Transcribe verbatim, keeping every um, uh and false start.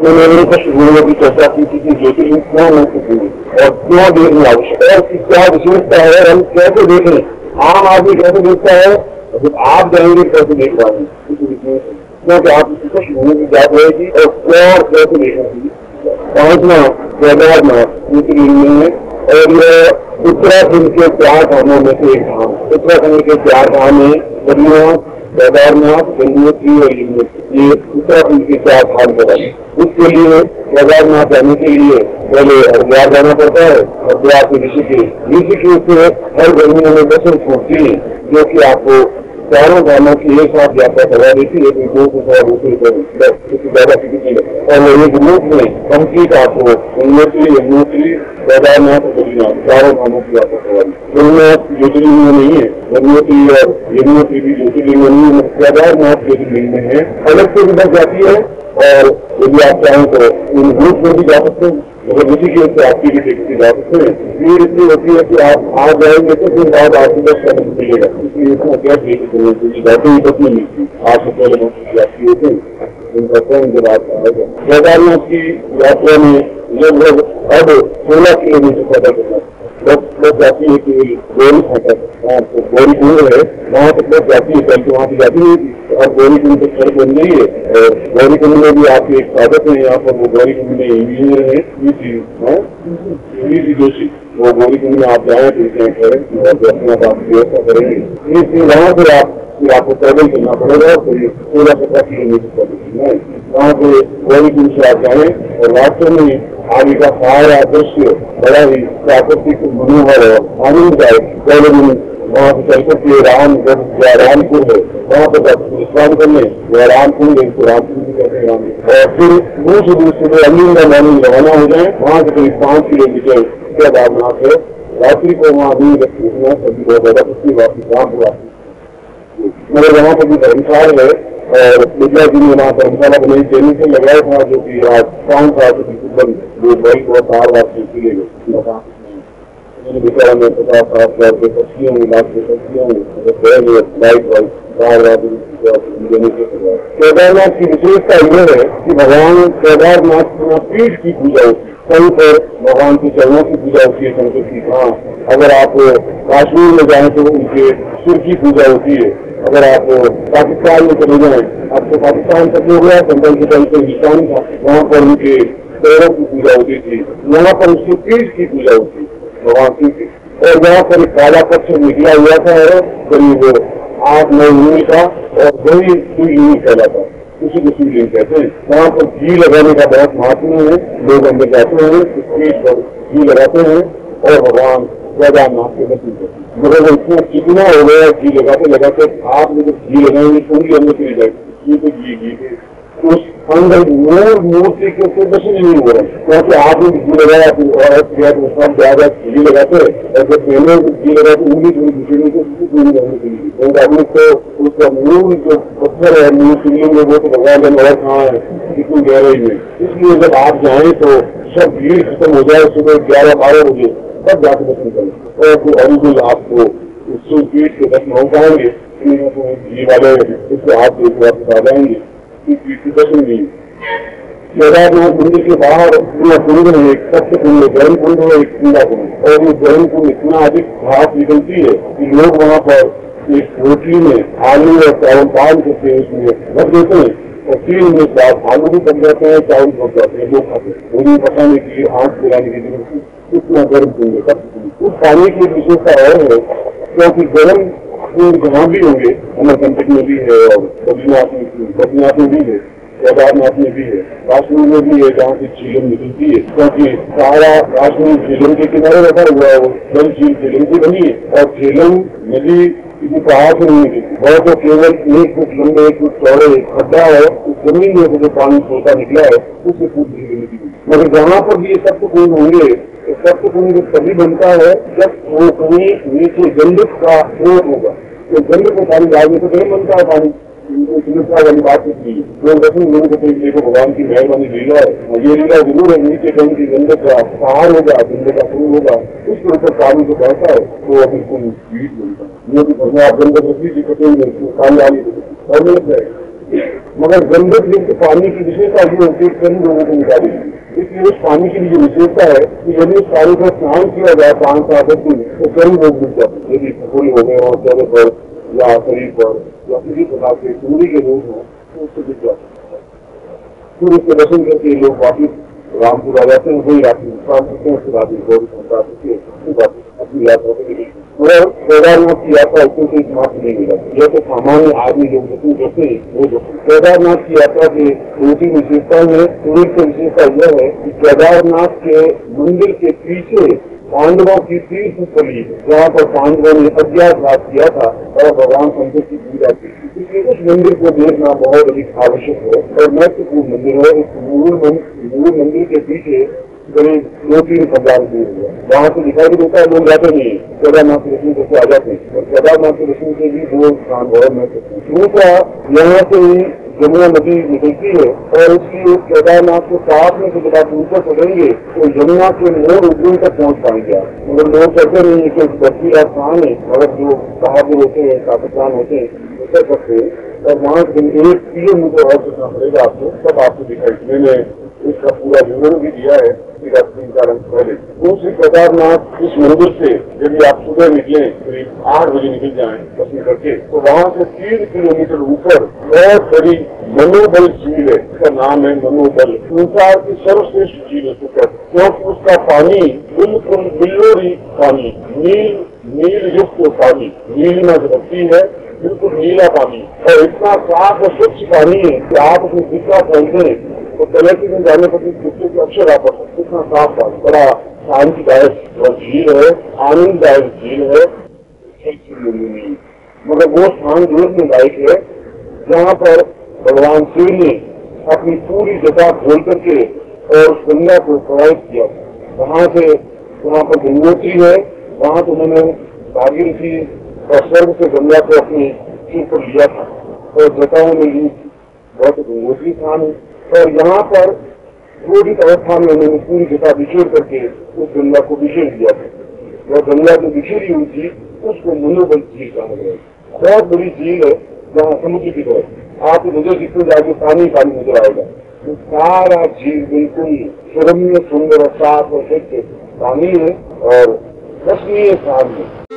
मैंने कुछ गुरुओं की चर्चा की थी कि ज्योतिर्लिंग क्यों महत्वपूर्ण और क्यों देखना आवश्यक है, उसकी क्या विशेषता है, हम कैसे देखें, आम आदमी कैसे देखता है, जब आप जाएंगे कैसे देख पाएंगे, क्योंकि आप कुछ भूमि की जात रहेगी और क्यों कैसे देखना। पांचवा केदारनाथ ज्योतिर्लिंग में है और यह उत्तराखंड के चार धामों में से एक धाम। उत्तराखंड के चार धाम है बद्रीनाथ, केदारनाथ, गंगोत्री और यमुनोत्री। ये उत्तराखंड के चार धाम बताए। उसके लिए केदारनाथ जाने के लिए पहले हरिद्वार जाना पड़ता है, हरिद्वार से ऋषिकेश, ऋषिकेश से हर गर्मियों में बसें छूटती है जो कि आपको चारों धामों की एक साथ यात्रा करवा देती है, लेकिन दो सौ सौ दो रुपये उससे ज्यादा टिकट नहीं लगता। और एक ग्रुप में कंप्लीट आपको गंगोत्री, यमुनोत्री, केदारनाथ, बद्रीनाथ चारों धामों की यात्रा करवा दी। गंगोनाथ ज्योतिर्लिंग में नहीं है, गंगोत्री और यमुनोत्री भी ज्योतिर्लिंग में नहीं है, केदारनाथ ज्योतिर्लिंग में है। अलग से भी बस जाती है और यदि आप चाहें तो इन ग्रुप में भी जा सकते हैं, मगर ऋषिकेश से आपकी भी टिकट जा सकते हैं। भीड़ इतनी होती है कि आप आ जाएंगे तो फिर बाद आपको दस कदम मिलेगा, इसलिए इसमें क्या चाहिए जाते ही बस नहीं मिलती। आपसे पहले यात्री होते हैं उनका स्वयं जब आप आएगा। केदारनाथ की यात्रा में लगभग अब सोलह किलोमीटर पैदा करना बस बस जाती है कि गौरी फाटक, तो गौरी कुंड है वहाँ तक बस जाती है, पहले तो वहाँ से जाती नहीं थी, तो अब गौरी कुंड तक सड़क बन गई है। और गौरी कुंड में भी आपके एक साधक है यहाँ पर, वो गौरी कुंड में इंजीनियर है सी जोशी, वो गौरी कुंड में आप जाए तो इसमें करें और दर्शनाथ आप व्यवस्था करेंगे। इसलिए वहाँ से आप फिर आपको पैदल चलना पड़ेगा, तो ये सोलह सत्रह किलोमीटर पैदल चलना है। वहाँ से गौरी कुंड से आप जाए और वास्तव में आगे का सारा दृश्य बड़ा ही प्राकृतिक मनोहर और आनंददायक। पहले दिन वहाँ से चल करके रामगढ़ या रामपुर है, वहाँ पर स्नान करने या रामकुंड है, इसको रामकुंड भी कहते हैं राम। और फिर दूसरे दूर सुबह अमीन का मॉर्निंग रवाना हो जाए, वहाँ से करीब पाँच किलोमीटर केदारनाथ है। रात्रि को वहाँ अमीन रखना सभी बहुत ज्यादा कुछ वापस राम हुआ, मगर वहाँ पर भी धर्मशाला है और विद्या जी ने वहाँ धर्मशाला बनाई, ट्रेनिंग से लगाया था जो कि आज पाँच साल से बिल्कुल बंद, जो बड़ी बहुत बार बार चलती है। बेचारा में पचास साठ हजार रुपये पक्षियों में लाख के पक्षियों में बाइक बाइक बार बार देने के। केदारनाथ की विशेषता यह है कि भगवान केदारनाथ पीठ की पूजा होती है, कहीं पर भगवान के चरणों की पूजा होती है, शंकर की। हाँ, अगर आप कश्मीर में जाएं तो उनके सिर की पूजा होती है। अगर आप पाकिस्तान में चले जाएं, आपको पाकिस्तान तक हो गया, संबल के तल पर हिंदुस्तान था, वहाँ पर उनके पैरों की पूजा होती थी, वहाँ पर उसकी पीठ की पूजा होती है भगवान की। और वहाँ पर एक काला पत्थर निकला हुआ था करीब आठ नौ यूनी का और वही शिवलिंग फैला था, उसी को शिवलिंग कहते हैं। वहाँ पर घी लगाने का बहुत महत्व है, लोग अंदर जाते हैं, पीठ पर घी लगाते हैं और भगवान केदारनाथ के दर्शन करते हैं। मगर इतना कितना हो गया घी लगाते लगाते आप लोग घी लगाएंगे पूरी अंदर चली जाएगी, घी तो घी घी उस अंदर मूल मूर्ति के उससे दर्शन नहीं हो रहा, क्योंकि आपने घी लगाया और सब ज्यादा घी लगाते हैं और जब पहले घी लगाते उंगली थोड़ी घुसेंगे तो उसकी पूरी रहने के लिए, क्योंकि आदमी को उसका मूल जो पत्थर है मूल शिवलिंग में वो तो भगवान का नगर कहाँ है कितनी गहराई में। इसलिए जब आप जाए तो सब भीड़ खत्म हो जाए, सुबह ग्यारह बारह बजे तब जाकर दर्शन करें और फिर अरिजुल आपको उससे पीठ के दर्शन हो पाएंगे। घी वाले उसके हाथ से वापस आ जाएंगे, दर्शन नहीं। केदारनाथ मंदिर के बाहर पूरा कुंड है, एक सत्य कुंड है, गर्म कुंड है, एक ठंडा कुंड, और ये गर्म कुंड इतना अधिक भाप निकलती है कि लोग वहाँ पर एक रोटी में आलू और चावल डाल करके उसमें रख देते हैं और तीन मिनट बाद आलू भी पक जाते हैं, चावल पक जाते हैं, लोग खाते हैं। उन्हें पकाने की आँख पिलाने की जरूरत उतना गर्म कुंड है। उस पानी की विशेषता और है क्योंकि गर्म कुंड जहाँ भी होंगे, अमरकंटक में भी है और बद्रीनाथ में बद्रीनाथ में भी है, केदारनाथ में भी है, काश्मीर में भी है जहाँ से झीलम निकलती है, क्योंकि सारा काश्मीर झीलम के किनारे रखा हुआ है, वो जल झील झीलम की बनी है और झीलम नदी किसी पहाड़ से नहीं निकलती, वह तो केवल एक फुट लंबे एक फुट चौड़े खड्डा है, उस जमीन में जो पानी छोटा निकला है उससे पूरी झीलम निकली। मगर जहाँ पर भी ये सप्त कुंड होंगे, सप्त कुंड तभी बनता है जब वो कहीं नीचे गंडक का स्रोत होगा, तो गंडक में पानी डालने से गर्म बनता है पानी। चिकित्सा वाली बात नहीं, लोग दसों लोगों को देखो भगवान की मेहरबानी लीला है, ये लीला जरूर है। नीचे कहीं की गंडक का पहाड़ होगा, गंडक का पुल होगा, उसके ऊपर पानी जो बढ़ता है तो अभी कोई बीट बनता है। ये भी भगवान आप गंडक रखी जी कटेंगे पानी डाली लग जाएगा। मगर गंडक झील के पानी की विशेषता ये होती है कई लोगों को निकाली, इसलिए उस पानी की जो विशेषता है कि यदि उस पानी का स्नान किया जाए पांच सात दिन तो कई लोग मिल जाते हैं। यदि फूल हो गए और चेहरे पर या शरीर पर या किसी प्रकार के सूर्य के रोग हो तो उससे मिल जाते हैं। सूर्य के दर्शन करके लोग वापिस रामपुर आ जाते हैं, वही रात्रि विश्राम करते हैं, फिर रात्रि गौरी संता करके अपनी यात्रा पर निकलते हैं। और केदारनाथ की यात्रा इसमें से समाप्त नहीं मिला, यह तो सामान्य आदमी लोग जितने जैसे वो जो केदारनाथ की यात्रा के दो तीन विशेषताएं हैं। एक तो विशेषता यह है कि केदारनाथ के मंदिर के पीछे पांडवों की तीर्थ स्थली है, जहाँ पर पांडवों ने अज्ञातवास किया था और भगवान शंकर की पूजा की। इसलिए उस मंदिर को देखना बहुत अधिक आवश्यक है और महत्वपूर्ण मंदिर है। इस मूल मूल मंदिर के पीछे करीब दो तीन हजार दूर है, वहाँ से दिखाई भी देता है, लोग जाते नहीं केदारनाथ के दर्शन करके आ जाते हैं। और केदारनाथ के दर्शन के भी दो स्थान बहुत महत्वपूर्ण। दूसरा, यहाँ से ही यमुना नदी निकलती है और उसकी केदारनाथ के साथ में जब आप ऊपर चलेंगे तो यमुना के मोड़ उद्योग तक पहुँच पाएंगे आप। मगर लोग कहते नहीं है कि बस्ती का स्थान है, मगर जो बहादुर होते हैं काकिस्तान होते हैं वो कर सकते हैं। और वहाँ से एक किलोमीटर और चलना पड़ेगा आपको, तब आपको दिखाई। मैंने इसका पूरा विवरण भी दिया है तीन चार अंक पहले। दूसरी केदारनाथ इस मंदिर से यदि आप सुबह निकले करीब आठ बजे निकल जाएं दर्शन करके तो वहाँ से तीन किलोमीटर ऊपर बहुत बड़ी मनोबल झील है, इसका नाम है मनोबल। संसार की सर्वश्रेष्ठ झील है सुपर, क्योंकि उसका पानी बिल्कुल बिल्लोरी पानी, नील नील युक्त पानी, नीलिमा झलकती है, बिल्कुल नीला पानी और इतना साफ और स्वच्छ पानी है कि आप अपनी दिशा पहुंचते हैं तो तलैती में जाने पर दूसरे के अक्षर आ पड़ सकते। इतना साफ पानी, बड़ा शांतिदायक और झील है, आनंददायक झील है। मगर वो स्थान देखने लायक है जहाँ पर भगवान शिव ने अपनी पूरी जटा खोल करके और उस गंगा को प्रवाहित किया। वहाँ से वहाँ पर गंगोत्री है, वहाँ तो उन्होंने भागीरथी और स्वर्ग से गंगा को अपने सिर पर लिया था और जटाओं में ही बहुत गंगोत्री स्थान है। और यहाँ पर क्रोधित अवस्था में उन्होंने पूरी जटा बिखेर करके उस गंगा को बिखेर दिया था। और गंगा जो बिखेरी हुई थी उसको मनोबल झील कहा गया। बहुत बड़ी झील है जहाँ समुद्र की तरफ आप नजर जितने जाके पानी पानी नजर आएगा। तो सारा झील बिल्कुल सुरम्य सुंदर और साफ और स्वच्छ पानी है और दर्शनीय स्थान है।